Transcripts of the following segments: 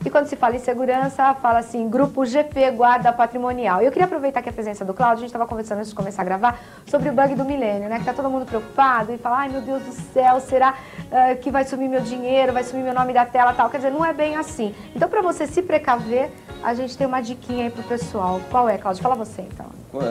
E quando se fala em segurança, fala assim, Grupo GP Guarda Patrimonial. Eu queria aproveitar aqui a presença do Cláudio, a gente estava conversando antes de começar a gravar, sobre o bug do milênio, né? Que tá todo mundo preocupado e fala, ai meu Deus do céu, será que vai sumir meu dinheiro, vai sumir meu nome da tela e tal? Quer dizer, não é bem assim. Então, para você se precaver, a gente tem uma diquinha aí pro pessoal. Qual é, Cláudio? Fala você, então.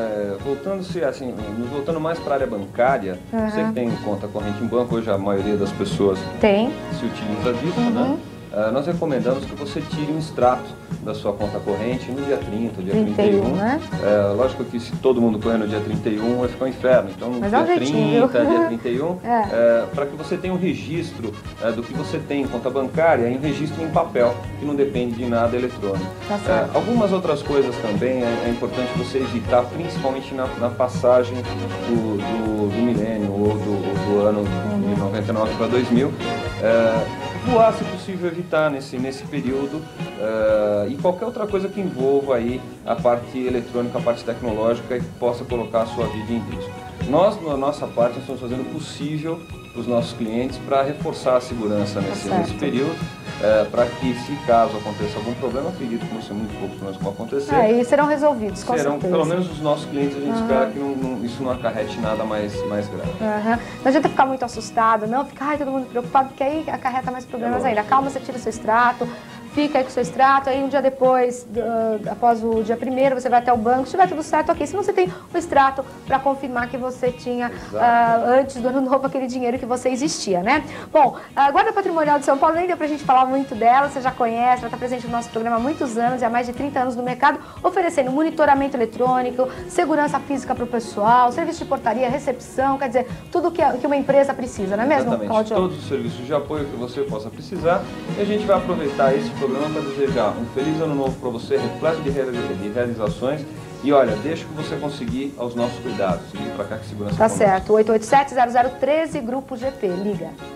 Voltando mais para a área bancária, você que tem conta corrente em banco, hoje a maioria das pessoas se utiliza disso, né? Nós recomendamos que você tire um extrato da sua conta corrente no dia 30, dia 31. Né? Lógico que se todo mundo correr no dia 31 vai ficar um inferno. Então no dia 30, dia 31, para que você tenha um registro do que você tem em conta bancária, em registro em papel, que não depende de nada eletrônico. Algumas outras coisas também é importante você evitar, principalmente na passagem do milênio ou do ano de 99 para 2000. Voar, se possível, evitar nesse período e qualquer outra coisa que envolva aí a parte eletrônica, a parte tecnológica e que possa colocar a sua vida em risco. Nós, na nossa parte, estamos fazendo o possível para os nossos clientes para reforçar a segurança nesse período, para que, se caso aconteça algum problema, acredito que vão ser muito poucos problemas que vão acontecer. E serão resolvidos, com certeza. Pelo menos os nossos clientes, a gente espera que isso não acarrete nada mais grave. Não adianta ficar muito assustado, não ficar todo mundo preocupado, porque aí acarreta mais problemas ainda. Calma, você tira o seu extrato, fica aí com o seu extrato, aí um dia depois, após o dia 1º, você vai até o banco, se tiver tudo certo, ok. Se não, você tem o extrato para confirmar que você tinha, antes do ano novo, aquele dinheiro que você existia, né? Bom, a Guarda Patrimonial de São Paulo, nem deu pra gente falar muito dela, você já conhece, ela está presente no nosso programa há muitos anos, e há mais de 30 anos no mercado, oferecendo monitoramento eletrônico, segurança física para o pessoal, serviço de portaria, recepção, quer dizer, tudo que uma empresa precisa, não é mesmo, Cláudio? Todos os serviços de apoio que você possa precisar, e a gente vai aproveitar esse programa para desejar um feliz ano novo para você, repleto de realizações. E olha, deixa o que você conseguir aos nossos cuidados. Ligue para cá que segurança. Tá certo, 887-0013, Grupo GP, liga.